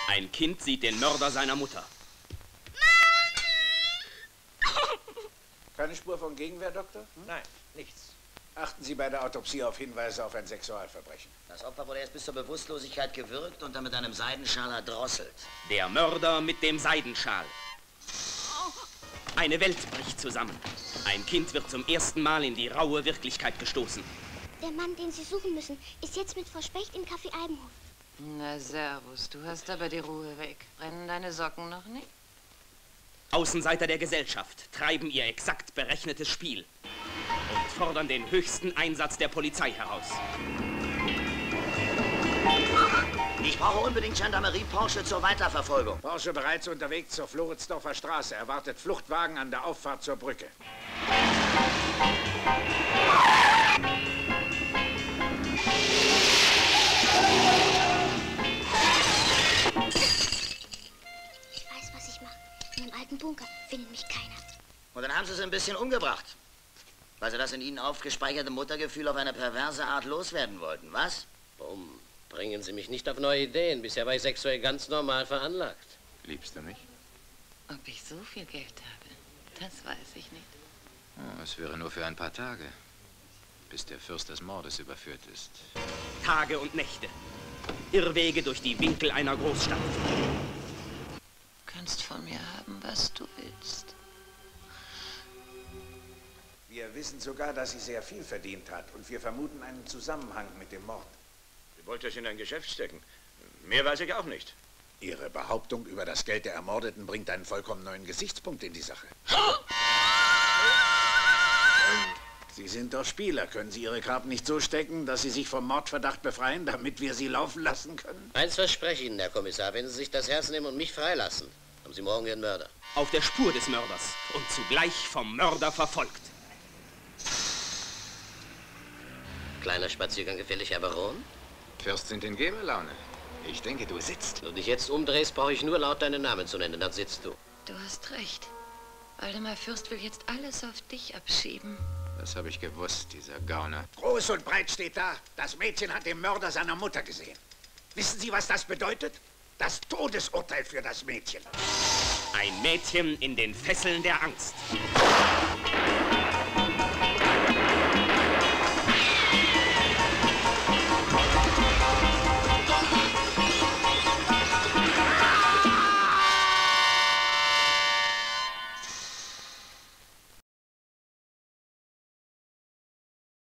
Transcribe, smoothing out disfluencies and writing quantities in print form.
Ein Kind sieht den Mörder seiner Mutter. Keine Spur von Gegenwehr, Doktor? Nein, nichts. Achten Sie bei der Autopsie auf Hinweise auf ein Sexualverbrechen. Das Opfer wurde erst bis zur Bewusstlosigkeit gewürgt und dann mit einem Seidenschal erdrosselt. Der Mörder mit dem Seidenschal. Eine Welt bricht zusammen. Ein Kind wird zum ersten Mal in die raue Wirklichkeit gestoßen. Der Mann, den Sie suchen müssen, ist jetzt mit Frau Specht im Café Albenhof. Na, servus, du hast aber die Ruhe weg. Brennen deine Socken noch nicht? Außenseiter der Gesellschaft treiben ihr exakt berechnetes Spiel und fordern den höchsten Einsatz der Polizei heraus. Ich brauche unbedingt Gendarmerie Porsche zur Weiterverfolgung. Porsche bereits unterwegs zur Floridsdorfer Straße. Erwartet Fluchtwagen an der Auffahrt zur Brücke. Ich weiß, was ich mache. In dem alten Bunker findet mich keiner. Und dann haben sie ein bisschen umgebracht. Weil sie das in ihnen aufgespeicherte Muttergefühl auf eine perverse Art loswerden wollten, was? Bringen Sie mich nicht auf neue Ideen. Bisher war ich sexuell ganz normal veranlagt. Liebst du mich? Ob ich so viel Geld habe, das weiß ich nicht. Oh, es wäre nur für ein paar Tage, bis der Fürst des Mordes überführt ist. Tage und Nächte. Irrwege durch die Winkel einer Großstadt. Du kannst von mir haben, was du willst. Wir wissen sogar, dass sie sehr viel verdient hat. Und wir vermuten einen Zusammenhang mit dem Mord. Sie wollte es in ein Geschäft stecken. Mehr weiß ich auch nicht. Ihre Behauptung über das Geld der Ermordeten bringt einen vollkommen neuen Gesichtspunkt in die Sache. Sie sind doch Spieler. Können Sie Ihre Karten nicht so stecken, dass Sie sich vom Mordverdacht befreien, damit wir Sie laufen lassen können? Eins verspreche ich Ihnen, Herr Kommissar, wenn Sie sich das Herz nehmen und mich freilassen, haben Sie morgen Ihren Mörder. Auf der Spur des Mörders und zugleich vom Mörder verfolgt. Kleiner Spaziergang gefällig, Herr Baron? Fürst sind in Geberlaune. Ich denke, du sitzt. Wenn du dich jetzt umdrehst, brauche ich nur laut deinen Namen zu nennen, dann sitzt du. Du hast recht. Waldemar Fürst will jetzt alles auf dich abschieben. Das habe ich gewusst, dieser Gauner. Groß und breit steht da, das Mädchen hat den Mörder seiner Mutter gesehen. Wissen Sie, was das bedeutet? Das Todesurteil für das Mädchen. Ein Mädchen in den Fesseln der Angst.